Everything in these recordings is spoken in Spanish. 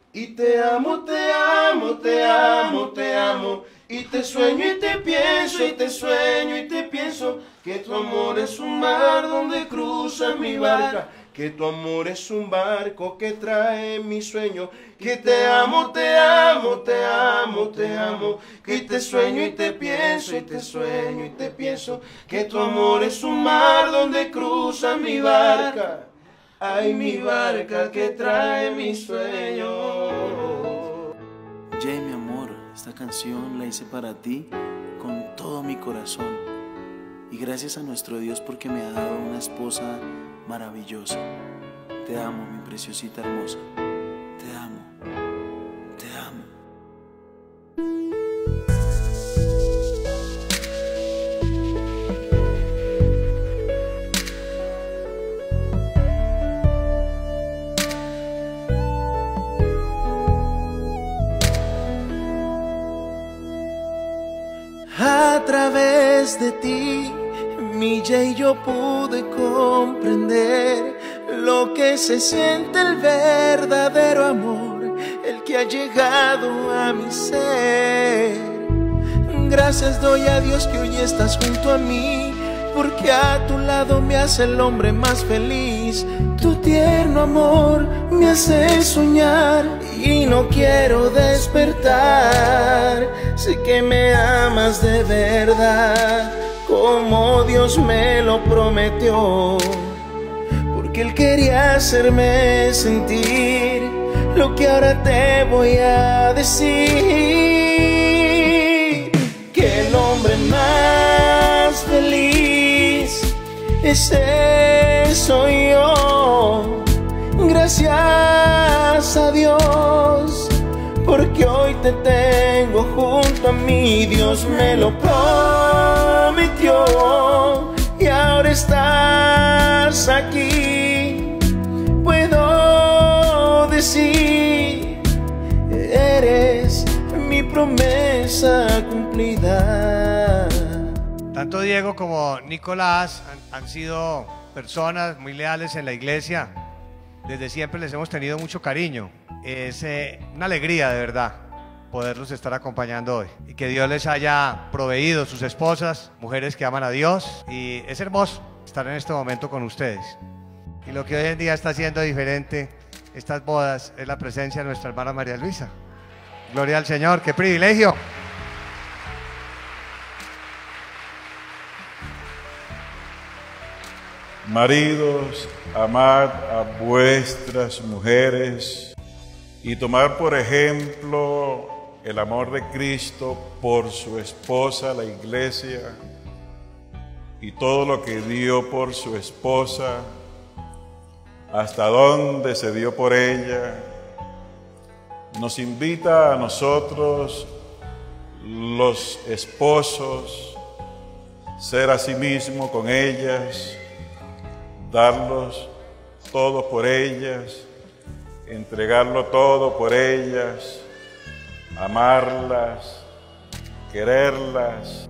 Y te amo, te amo, te amo, te amo. Y te sueño y te pienso, y te sueño y te pienso. Que tu amor es un mar donde cruza mi barca. Que tu amor es un barco que trae mi sueño. Que te amo, te amo, te amo, te amo. Que te sueño y te pienso, y te sueño y te pienso. Que tu amor es un mar donde cruza mi barca. Ay, mi barca que trae mi sueño. Jay, mi amor, esta canción la hice para ti con todo mi corazón. Y gracias a nuestro Dios porque me ha dado una esposa maravillosa. Te amo, mi preciosita hermosa. Te amo. Te amo. A través de ti, mi Jay, yo pude comprender lo que se siente el verdadero amor, el que ha llegado a mi ser. Gracias doy a Dios que hoy estás junto a mí, porque a tu lado me hace el hombre más feliz. Tu tierno amor me hace soñar y no quiero despertar. Sé que me amas de verdad, como Dios me lo prometió, porque Él quería hacerme sentir lo que ahora te voy a decir. Que el hombre más feliz, ese soy yo. Gracias a Dios, porque hoy te tengo junto a mí. Dios me lo prometió y ahora estás aquí. Puedo decir, eres mi promesa cumplida. Tanto Diego como Nicolás han sido personas muy leales en la iglesia. Desde siempre les hemos tenido mucho cariño. Es una alegría de verdad poderlos estar acompañando hoy. Y que Dios les haya proveído sus esposas, mujeres que aman a Dios. Y es hermoso estar en este momento con ustedes. Y lo que hoy en día está haciendo diferente estas bodas es la presencia de nuestra hermana María Luisa. Gloria al Señor, qué privilegio. Maridos, amad a vuestras mujeres y tomad por ejemplo el amor de Cristo por su esposa, la iglesia, y todo lo que dio por su esposa, hasta dónde se dio por ella. Nos invita a nosotros, los esposos, ser asimismo con ellas, darlos todo por ellas, entregarlo todo por ellas, amarlas, quererlas.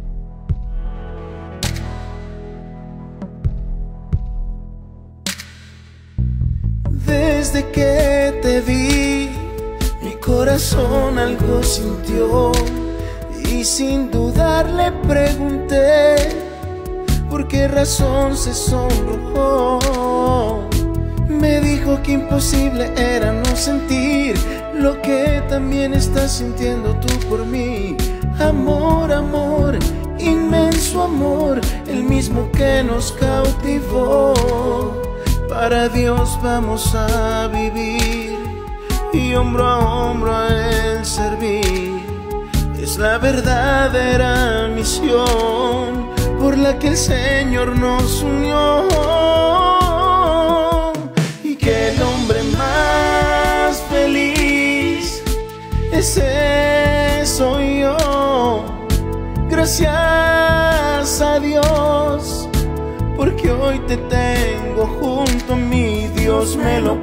Desde que te vi, mi corazón algo sintió y sin dudar le pregunté por qué razón se sonrojó. Me dijo que imposible era no sentir lo que también estás sintiendo tú por mí. Amor, amor, inmenso amor, el mismo que nos cautivó. Para Dios vamos a vivir y hombro a hombro a Él servir. Es la verdadera misión por la que el Señor nos unió. Y que el hombre más feliz, ese soy yo. Gracias a Dios, porque hoy te tengo junto a mí. Dios me lo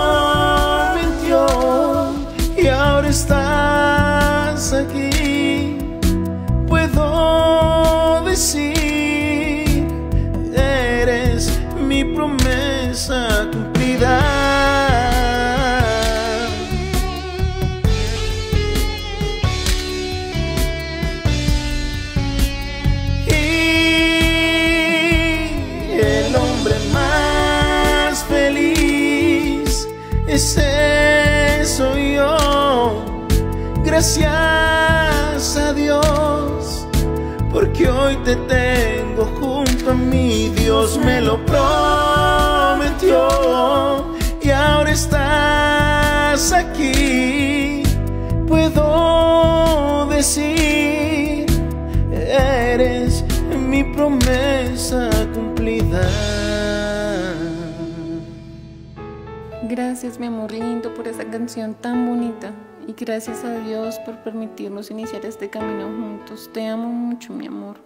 prometió y ahora estás aquí. Puedo decir, eres mi promesa cumplida. soy yo. Gracias a Dios, porque hoy te tengo junto a mí. Dios me lo prometió y ahora estás aquí. Puedo decir, eres mi promesa cumplida. Gracias, mi amor lindo, por esa canción tan bonita. Y gracias a Dios por permitirnos iniciar este camino juntos. Te amo mucho, mi amor.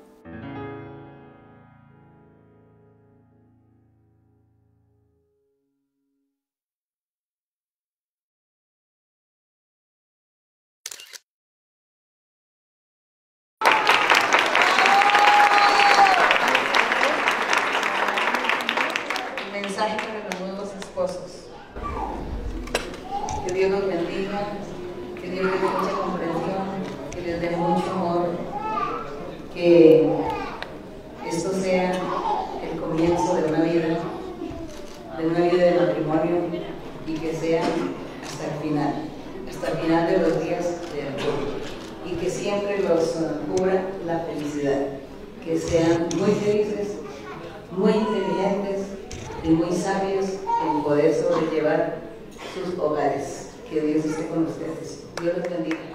Mensaje para los nuevos esposos. Que Dios los bendiga, que Dios les dé mucha comprensión, que les dé mucho amor, que esto sea el comienzo de una vida de matrimonio, y que sea hasta el final de los días de amor, y que siempre los cubra la felicidad, que sean muy felices, muy inteligentes y muy sabios en poder sobrellevar sus hogares. Que Dios esté con ustedes. Dios los bendiga.